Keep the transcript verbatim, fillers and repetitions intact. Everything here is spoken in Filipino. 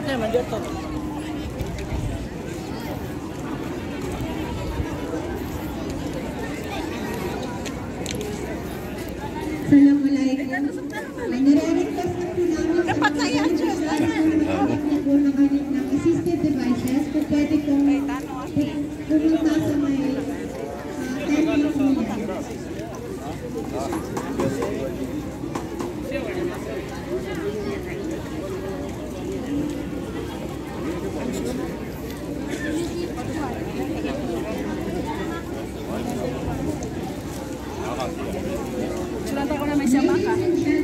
naman dito. Assalamualaikum. May nare-request na po namin sa mga ganito na nakakapag na po ng ng assistive devices kung pwede kong pumunta sa may template po niya. Sulat ako na may siyama ka.